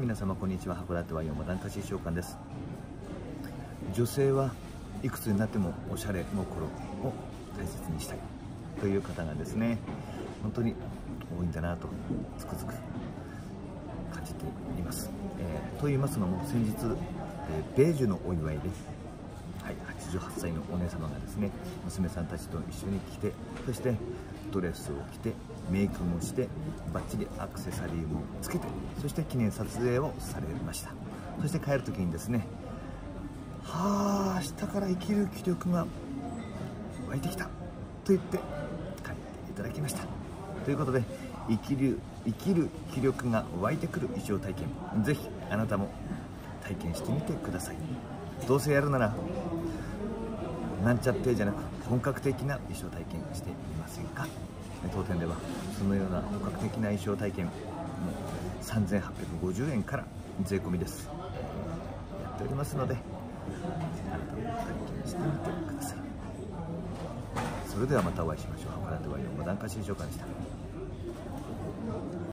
皆様こんにちは。函館はモダン化師匠館です。女性はいくつになってもおしゃれ心を大切にしたいという方がですね、本当に多いんだなとつくづく感じています。と言いますのも、先日、米寿のお祝いで、88歳のお姉様がですね、娘さんたちと一緒に来て、そしてドレスを着てメイクもしてバッチリアクセサリーもつけて、そして記念撮影をされました。そして帰る時にですね、明日から生きる気力が湧いてきたと言って帰っていただきました。ということで、生きる気力が湧いてくる衣装体験、ぜひあなたも体験してみてください。どうせやるならなんちゃってじゃなく本格的な衣装体験してみませんか。当店ではそのような本格的な衣装体験も3850円から税込みです。やっておりますので、あなたも体験してみてください。それではまたお会いしましょう。函館はモダン化師匠館でした。